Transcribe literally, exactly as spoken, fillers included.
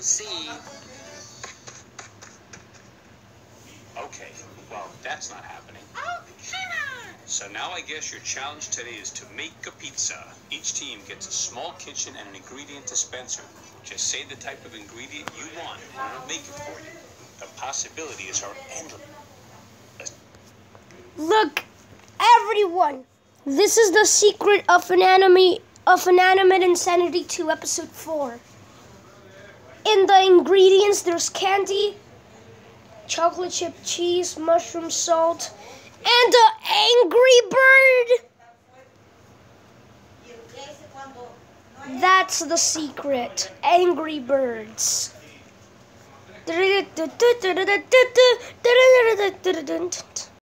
see. Okay, well, that's not happening. Oh, come on! So now I guess your challenge today is to make a pizza. Each team gets a small kitchen and an ingredient dispenser. Just say the type of ingredient you want, and we'll make it for you. The possibilities are endless. Look, everyone, this is the secret of Inanimate, of Inanimate Insanity two, episode four. In the ingredients, there's candy, chocolate chip cheese, mushroom salt, and an angry bird. That's the secret. Angry birds.